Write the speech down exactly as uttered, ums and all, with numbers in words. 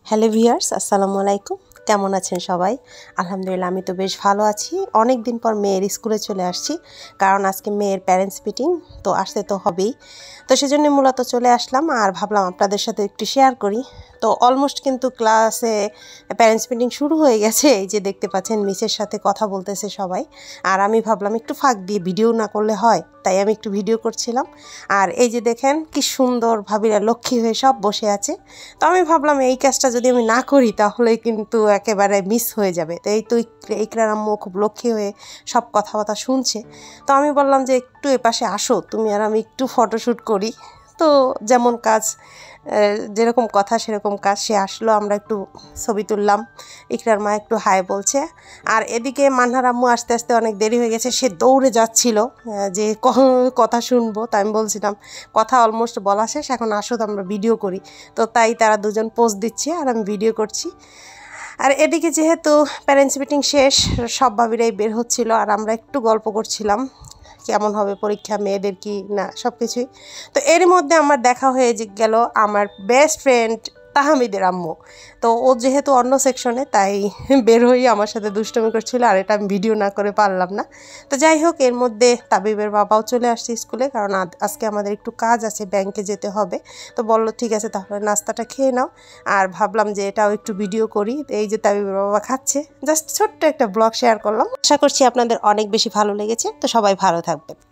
Hello viewers, আসসালামু আলাইকুম। কেমন আছেন সবাই? আলহামদুলিল্লাহ, আমি তো বেশ ভালো আছি। অনেক দিন পর মেয়ের স্কুলে চলে আসছি, কারণ আজকে মেয়ের প্যারেন্টস মিটিং, তো আসতে তো হবেই। তো সেজন্য মূলত চলে আসলাম আর ভাবলাম আপনাদের সাথে একটু শেয়ার করি। তো অলমোস্ট কিন্তু ক্লাসে প্যারেন্টস মিটিং শুরু হয়ে গেছে। এই যে দেখতে পাচ্ছেন মিসের সাথে কথা বলতেছে সবাই, আর আমি ভাবলাম একটু ফাঁক দিয়ে ভিডিও না করলে হয়, তাই আমি একটু ভিডিও করছিলাম। আর এই যে দেখেন কি সুন্দর ভাবিরা লক্ষ্মী হয়ে সব বসে আছে। তো আমি ভাবলাম এই কাজটা যদি আমি না করি তাহলে কিন্তু একেবারে মিস হয়ে যাবে। তো এই তো ইকরার আম্মু খুব লক্ষ্মী হয়ে সব কথাবার্তা শুনছে। তো আমি বললাম যে একটু এপাশে আসো তুমি আর আমি একটু ফটোশ্যুট করি। তো যেমন কাজ, যেরকম কথা সেরকম কাজ। সে আসলো, আমরা একটু ছবি তুললাম। ইকরার মা একটু হাই বলছে, আর এদিকে মান্নার আম্মু আস্তে আস্তে অনেক দেরি হয়ে গেছে, সে দৌড়ে যাচ্ছিল যে কথা শুনবো। তাই আমি বলছিলাম কথা অলমোস্ট বলা শেষ, এখন আসো তো আমরা ভিডিও করি। তো তাই তারা দুজন পোজ দিচ্ছে আর আমি ভিডিও করছি। আর এদিকে যেহেতু প্যারেন্টস মিটিং শেষ, সব ভাবিরাই বের হচ্ছিল আর আমরা একটু গল্প করছিলাম কেমন হবে পরীক্ষা, মেয়েদের কি না সব কিছুই। তো এর মধ্যে আমার দেখা হয়ে গেল আমার বেস্ট ফ্রেন্ড তাহমিদের আম্মু। তো ও যেহেতু অন্য সেকশনে, তাই বের হয়ে আমার সাথে দুষ্টমি করছিল, আর এটা আমি ভিডিও না করে পারলাম না। তো যাই হোক, এর মধ্যে তাবিবের বাবাও চলে আসছে স্কুলে, কারণ আজকে আমাদের একটু কাজ আছে, ব্যাংকে যেতে হবে। তো বললো ঠিক আছে তাহলে নাস্তাটা খেয়ে নাও। আর ভাবলাম যে এটাও একটু ভিডিও করি। এই যে তাবিবের বাবা খাচ্ছে, জাস্ট ছোট্ট একটা ব্লগ শেয়ার করলাম। আশা করছি আপনাদের অনেক বেশি ভালো লেগেছে। তো সবাই ভালো থাকবেন।